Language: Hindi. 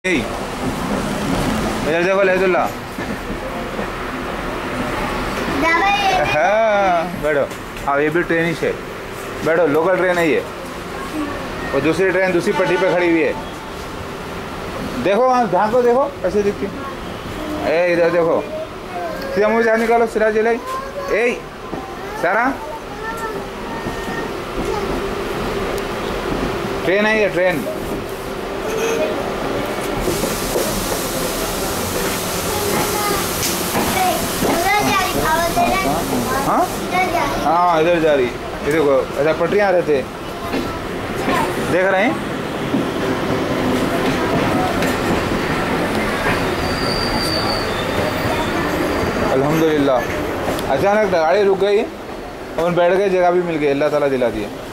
इधर देखो लहदुल्ला। हाँ बैठो। हाँ ये भी ट्रेन ही है, बैठो। लोकल ट्रेन है ये, और दूसरी ट्रेन दूसरी पटरी पे खड़ी हुई है। देखो वहाँ ध्यान को देखो कैसे दिखती है। ए इधर देखो, सीधा मुँह से निकालो, सिरा जिलाई। ए सारा ट्रेन है ये, ट्रेन। हाँ हाँ इधर जा रही। ये देखो ऐसा पटरियाँ रहते, देख रहे हैं। अल्हम्दुलिल्लाह अचानक गाड़ी रुक गई और बैठ गए, जगह भी मिल गई, अल्लाह ताला दिला दिया।